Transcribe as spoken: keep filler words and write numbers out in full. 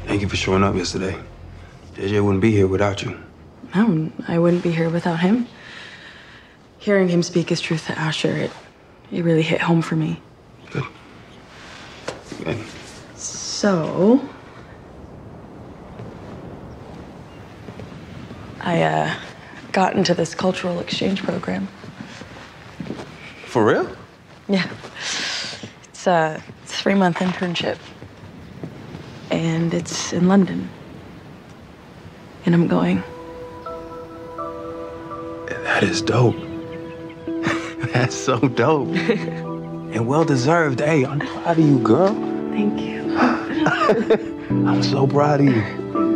Thank you for showing up yesterday. J J wouldn't be here without you. No, I wouldn't be here without him. Hearing him speak his truth to Asher, it, it really hit home for me. Good. Good. So, I uh, got into this cultural exchange program. For real? Yeah. It's a three-month internship. And it's in London. And I'm going. That is dope. That's so dope. And well-deserved. Hey, I'm proud of you, girl. Thank you. I'm so proud of you.